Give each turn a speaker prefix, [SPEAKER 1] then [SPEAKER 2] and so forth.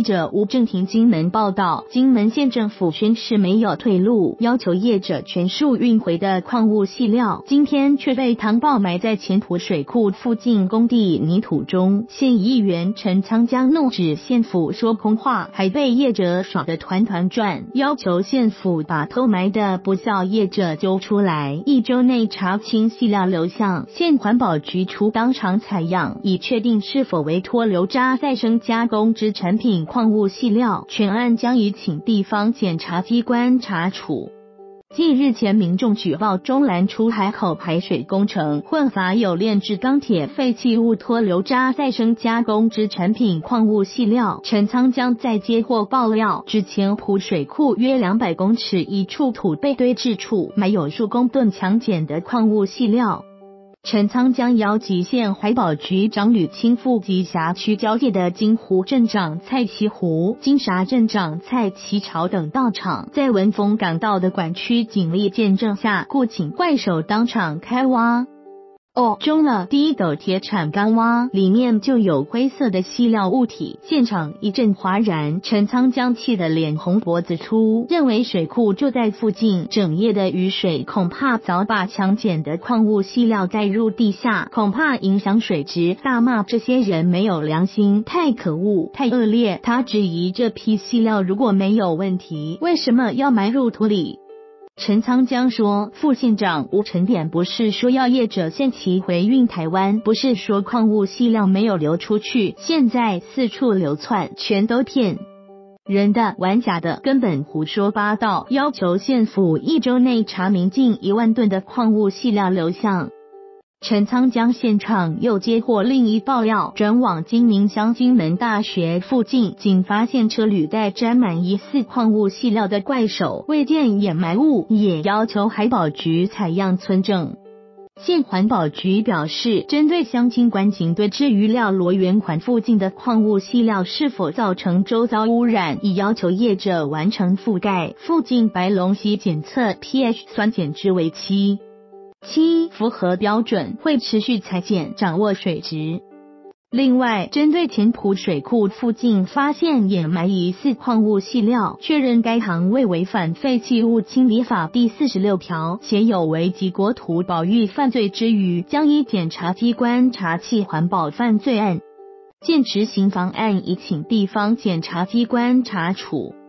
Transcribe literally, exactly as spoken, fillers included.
[SPEAKER 1] 记者吴正廷金门报道，金门县政府宣示没有退路，要求业者全数运回的矿物细料，今天却被唐报埋在前埔水库附近工地泥土中。县议员陈昌江怒指县府说空话，还被业者耍得团团转，要求县府把偷埋的不孝业者揪出来，一周内查清细料流向。县环保局除当场采样，以确定是否为脱硫渣再生加工之产品矿物细料，全案将移请地方检察机关查处。继日前民众举报中兰出海口排水工程混杂有炼制钢铁废弃物脱硫渣再生加工之产品矿物细料，陈仓江在接获爆料，之前埔水库约两百公尺一处土被堆置处埋有数公吨强碱的矿物细料。陈仓江邀集县环保局长吕清富及辖区交界的金湖镇长蔡其湖、金沙镇长蔡其朝等到场，在文峰港道的管区警力见证下，雇请怪手当场开挖。哦，中了第一斗铁铲刚挖，里面就有灰色的细料物体，现场一阵哗然。陈仓江气得脸红脖子粗，认为水库就在附近，整夜的雨水恐怕早把强碱的矿物细料带入地下，恐怕影响水质，大骂这些人没有良心，太可恶，太恶劣。他质疑这批细料如果没有问题，为什么要埋入土里？陈仓江说，副县长吴成典不是说要业者限期回运台湾，不是说矿物细料没有流出去，现在四处流窜，全都骗人的，玩假的，根本胡说八道，要求县府一周内查明近一万吨的矿物细料流向。陈仓江现场又接获另一爆料，转往金明乡金门大学附近，仅发现车履带沾满疑似矿物细料的怪手，未见掩埋物，也要求海保局采样存证。县环保局表示，针对乡亲关井堆置鱼料螺圆环附近的矿物细料是否造成周遭污染，已要求业者完成覆盖附近白龙溪检测 pH 酸碱值为七。七符合标准，会持续裁剪，掌握水质。另外，针对前埔水库附近发现掩埋疑似矿物细料，确认该行为违反废弃物清理法第四十六条，且有违及国土保育犯罪之余，将依检察机关查缉环保犯罪案，现执行方案，已请地方检察机关查处。